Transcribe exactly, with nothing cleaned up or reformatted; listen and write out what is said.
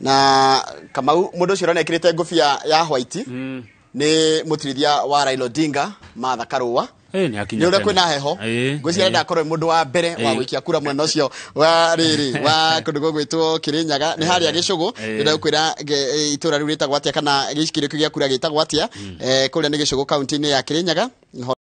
na Kamau mundu cio ronekirite ngufia ya white mm. ni mutirithia wa Raila Odinga Martha Karua eh ni akinya ni ure kwina heho ngwiciria ndakorwo mundu wa mbere wa gwikia kura mwena ucio wa riri wa kundu gwitwo Kirinyaga ni haria gicugu ndio kwira itura riu ritagwo atia kana gicikirikio gia kura gitagwo atia eh kuria ni gicugu county ni ya Kirinyaga.